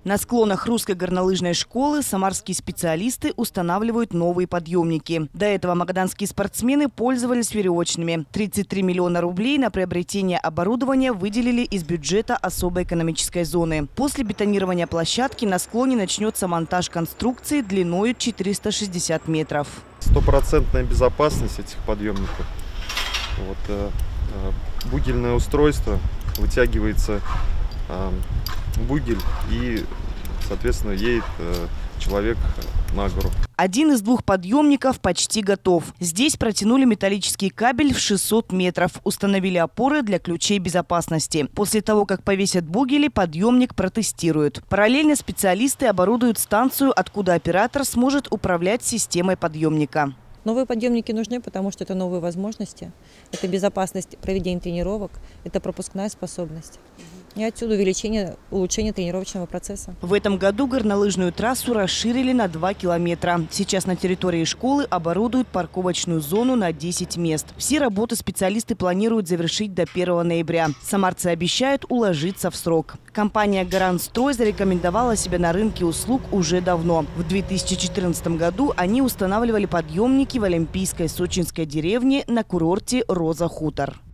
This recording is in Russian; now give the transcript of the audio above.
На склонах русской горнолыжной школы самарские специалисты устанавливают новые подъемники. До этого магаданские спортсмены пользовались веревочными. 33 миллиона рублей на приобретение оборудования выделили из бюджета особой экономической зоны. После бетонирования площадки на склоне начнется монтаж конструкции длиной 460 метров. Стопроцентная безопасность этих подъемников. Бугельное устройство, вытягивается бугель и, соответственно, едет человек на гору. Один из двух подъемников почти готов. Здесь протянули металлический кабель в 600 метров. Установили опоры для ключей безопасности. После того, как повесят бугели, подъемник протестируют. Параллельно специалисты оборудуют станцию, откуда оператор сможет управлять системой подъемника. Новые подъемники нужны, потому что это новые возможности. Это безопасность проведения тренировок, это пропускная способность. И отсюда улучшение тренировочного процесса. В этом году горнолыжную трассу расширили на 2 километра. Сейчас на территории школы оборудуют парковочную зону на 10 мест. Все работы специалисты планируют завершить до 1 ноября. Самарцы обещают уложиться в срок. Компания «Гарантстрой» зарекомендовала себя на рынке услуг уже давно. В 2014 году они устанавливали подъемники в Олимпийской сочинской деревне на курорте «Роза Хутор».